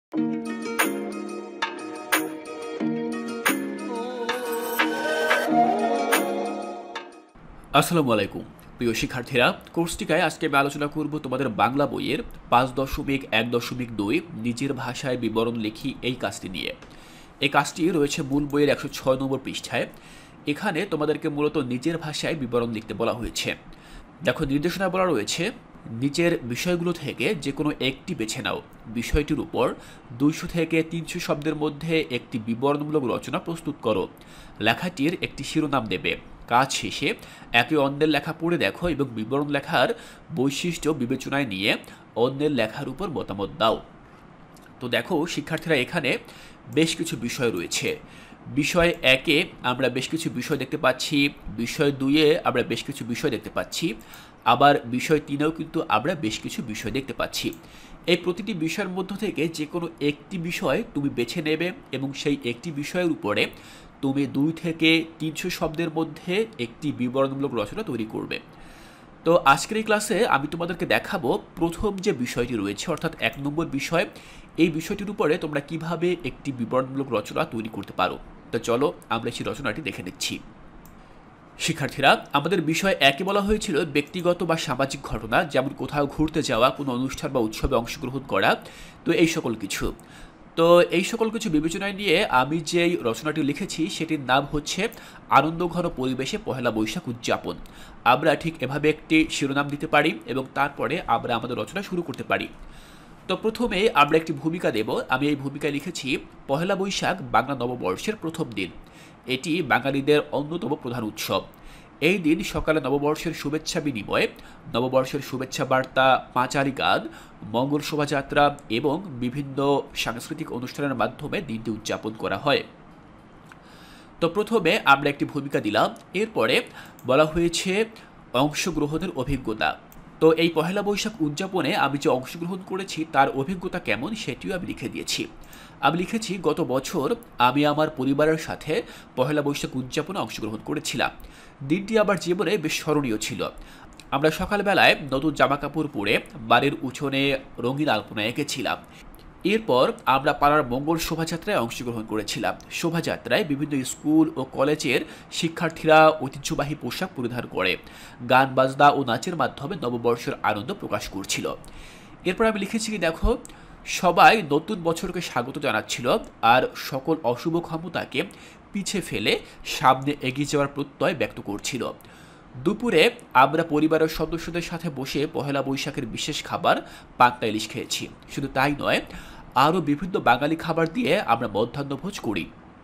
আসসালামু আলাইকুম প্রিয় শিক্ষার্থীরা, কোর্সটিকায় আজকে আমি আলোচনা করব তোমাদের বাংলা বইয়ের ৫.১.২ নিজের ভাষায় বিবরণ লিখি এই কাজটি নিয়ে। এই কাজটি রয়েছে মূল বইয়ের ১০৬ নম্বর পৃষ্ঠায়। এখানে তোমাদেরকে মূলত নিজের ভাষায় বিবরণ লিখতে বলা হয়েছে। দেখো, নির্দেশনা বলা রয়েছে, নিচের বিষয়গুলো থেকে যে কোনো একটি বেছে নাও। বিষয়টির উপর ২০০ থেকে ৩০০ শব্দের মধ্যে একটি বিবরণমূলক রচনা প্রস্তুত করো। লেখাটির একটি শিরোনাম দেবে। কাজ শেষে একে অন্যের লেখা পড়ে দেখো এবং বিবরণ লেখার বৈশিষ্ট্য বিবেচনায় নিয়ে অন্যের লেখার উপর মতামত দাও। তো দেখো শিক্ষার্থীরা, এখানে বেশ কিছু বিষয় রয়েছে। বিষয় ১-এ আমরা বেশ কিছু বিষয় দেখতে পাচ্ছি, বিষয় ২-এ আমরা বেশ কিছু বিষয় দেখতে পাচ্ছি, আবার বিষয় ৩-এও কিন্তু আমরা বেশ কিছু বিষয় দেখতে পাচ্ছি। এই প্রতিটি বিষয়ের মধ্য থেকে যে কোনো একটি বিষয় তুমি বেছে নেবে এবং সেই একটি বিষয়ের উপরে তুমি ২ থেকে ৩০০ শব্দের মধ্যে একটি বিবরণমূলক রচনা তৈরি করবে। তো আজকের এই ক্লাসে আমি তোমাদেরকে দেখাবো প্রথম যে বিষয়টি রয়েছে, অর্থাৎ ১ নম্বর বিষয়। এই বিষয়টির উপরে তোমরা কিভাবে একটি বিবরণমূলক রচনা তৈরি করতে পারো। তো চলো আমরা সেই রচনাটি দেখে নিচ্ছি। শিক্ষার্থীরা, আমাদের বিষয় ১-এ বলা হয়েছিল ব্যক্তিগত বা সামাজিক ঘটনা, যেমন কোথাও ঘুরতে যাওয়া, কোনো অনুষ্ঠান বা উৎসবে অংশগ্রহণ করা, তো এই সকল কিছু। তো এই সকল কিছু বিবেচনায় নিয়ে আমি যেই রচনাটি লিখেছি সেটির নাম হচ্ছে আনন্দঘন পরিবেশে পহেলা বৈশাখ উদযাপন। আমরা ঠিক এভাবে একটি শিরোনাম দিতে পারি এবং তারপরে আমরা আমাদের রচনা শুরু করতে পারি। তো প্রথমে আমরা একটি ভূমিকা দেব। আমি এই ভূমিকায় লিখেছি, পহেলা বৈশাখ বাংলা নববর্ষের প্রথম দিন। এটি বাঙালিদের অন্যতম প্রধান উৎসব। এই দিন সকালে নববর্ষের শুভেচ্ছা বিনিময়ে নববর্ষের শুভেচ্ছা বার্তা, পাঁচালী গান, মঙ্গল শোভাযাত্রা এবং বিভিন্ন সাংস্কৃতিক অনুষ্ঠানের মাধ্যমে দিনটি উদযাপন করা হয়। তো প্রথমে আমরা একটি ভূমিকা দিলাম। এরপরে বলা হয়েছে অংশগ্রহণের অভিজ্ঞতা। তো এই পহেলা বৈশাখ উদযাপনে আমি যে অংশগ্রহণ করেছি তার অভিজ্ঞতা কেমন সেটিও আমি লিখে দিয়েছি। আমি লিখেছি, গত বছর আমি আমার পরিবারের সাথে পহেলা বৈশাখ উদযাপনে অংশগ্রহণ করেছিলাম। দিনটি আমার জীবনে বেশ স্মরণীয় ছিল। আমরা সকালবেলায় নতুন জামাকাপড় পরে বাড়ির উঠোনে রঙিন আলপনা এঁকেছিলাম। এরপর আমরা পাড়ার মঙ্গল শোভাযাত্রায় অংশগ্রহণ করেছিলাম। শোভাযাত্রায় বিভিন্ন স্কুল ও কলেজের শিক্ষার্থীরা ঐতিহ্যবাহী পোশাক পরিধান করে গান বাজনা ও নাচের মাধ্যমে নববর্ষের আনন্দ প্রকাশ করছিল। এরপর আমি লিখেছি কি, দেখো, সবাই নতুন বছরকে স্বাগত জানাচ্ছিল আর সকল অশুভ ক্ষমতাকে পিছে ফেলে সামনে এগিয়ে যাওয়ার প্রত্যয় ব্যক্ত করছিল। দুপুরে আমরা পরিবারের সদস্যদের সাথে বসে পহেলা বৈশাখের বিশেষ খাবার পান্তা ইলিশ খেয়েছি। শুধু তাই নয়, আরও বিভিন্ন বাঙালি খাবার দিয়ে আমরা মধ্যাহ্নভোজ করি।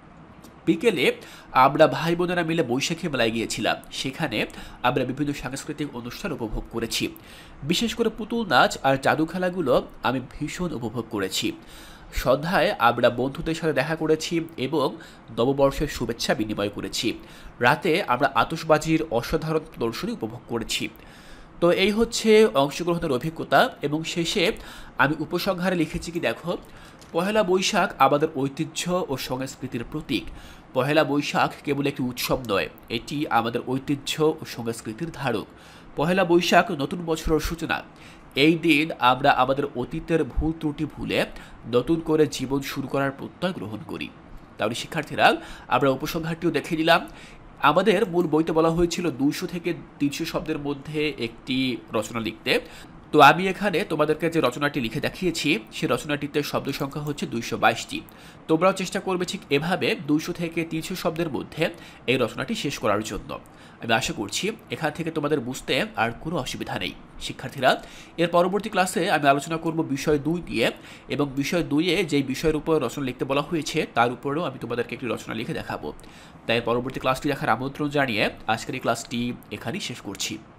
বিকেলে আমরা ভাই বোনেরা মিলে বৈশাখী মেলায় গিয়েছিলাম। সেখানে আমরা বিভিন্ন সাংস্কৃতিক অনুষ্ঠান উপভোগ করেছি। বিশেষ করে পুতুল নাচ আর জাদু খেলাগুলো আমি ভীষণ উপভোগ করেছি। সন্ধ্যায় আমরা বন্ধুদের সাথে দেখা করেছি এবং নববর্ষের শুভেচ্ছা বিনিময় করেছি। রাতে আমরা আতশবাজির অসাধারণ প্রদর্শনী উপভোগ করেছি। তো এই হচ্ছে অংশগ্রহণের অভিজ্ঞতা। এবং শেষে আমি উপসংহারে লিখেছি কি, দেখো, পহেলা বৈশাখ আমাদের ঐতিহ্য ও সংস্কৃতির প্রতীক। পহেলা বৈশাখ কেবল একটি উৎসব নয়, এটি আমাদের ঐতিহ্য ও সংস্কৃতির ধারক। পহেলা বৈশাখ নতুন বছরের সূচনা। এই দিন আমরা আমাদের অতীতের ভুল ত্রুটি ভুলে নতুন করে জীবন শুরু করার প্রত্যয় গ্রহণ করি। তাহলে শিক্ষার্থীরা, আমরা উপসংহারটিও দেখে নিলাম। আমাদের মূল বইতে বলা হয়েছিল ২০০ থেকে ৩০০ শব্দের মধ্যে একটি রচনা লিখতে। তো আমি এখানে তোমাদেরকে যে রচনাটি লিখে দেখিয়েছি সেই রচনাটিতে শব্দ সংখ্যা হচ্ছে ২২২টি। তোমরাও চেষ্টা করবে ঠিক এভাবে ২০০ থেকে ৩০০ শব্দের মধ্যে এই রচনাটি শেষ করার জন্য। আমি আশা করছি এখান থেকে তোমাদের বুঝতে আর কোনো অসুবিধা নেই। শিক্ষার্থীরা, এর পরবর্তী ক্লাসে আমি আলোচনা করব বিষয় ২ নিয়ে, এবং বিষয় ২-এ যেই বিষয়ের উপর রচনা লিখতে বলা হয়েছে তার উপরেও আমি তোমাদেরকে একটি রচনা লিখে দেখাবো। তাই পরবর্তী ক্লাসটি দেখার আমন্ত্রণ জানিয়ে আজকের এই ক্লাসটি এখানেই শেষ করছি।